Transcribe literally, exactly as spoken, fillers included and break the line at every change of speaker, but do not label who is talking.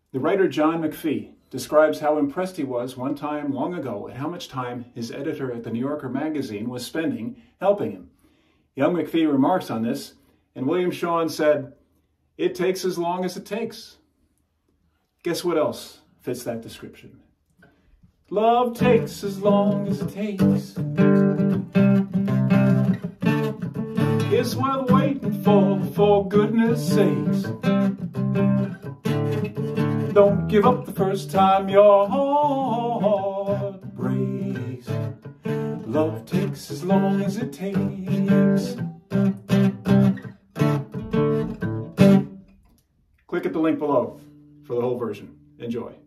The writer John McPhee describes how impressed he was one time long ago at how much time his editor at the New Yorker magazine was spending helping him. Young McPhee remarks on this, and William Shawn said, "It takes as long as it takes." Guess what else fits that description? Love takes as long as it takes. It's worth waiting for, for goodness sakes. Don't give up the first time your heart breaks. Love takes as long as it takes. Click at the link below for the whole version. Enjoy.